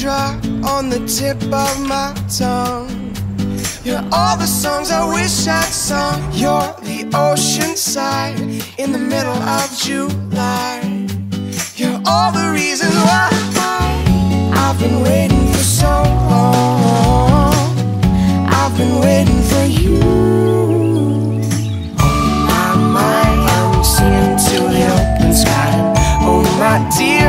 dry on the tip of my tongue. You're all the songs I wish I'd sung. You're the ocean side in the middle of July. You're all the reasons why I've been waiting for so long. I've been waiting for you. Oh my, I'm singing to the open sky. Oh my dear,